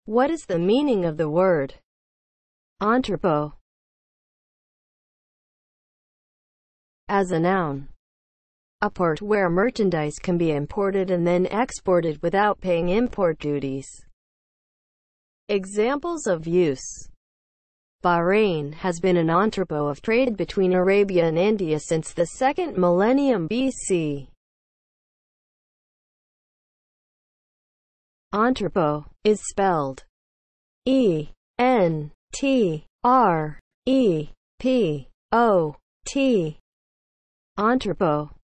What is the meaning of the word entrepot? As a noun, a port where merchandise can be imported and then exported without paying import duties. Examples of use: Bahrain has been an entrepot of trade between Arabia and India since the 2nd millennium BC. Entrepot is spelled E-N-T-R-E-P-O-T. Entrepot.